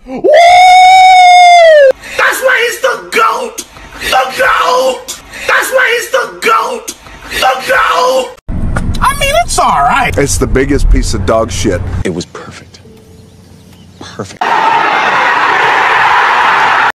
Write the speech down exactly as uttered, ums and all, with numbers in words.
Woo! That's why he's the GOAT! The GOAT! That's why he's the GOAT! The GOAT! I mean, it's alright. It's the biggest piece of dog shit. It was perfect. Perfect.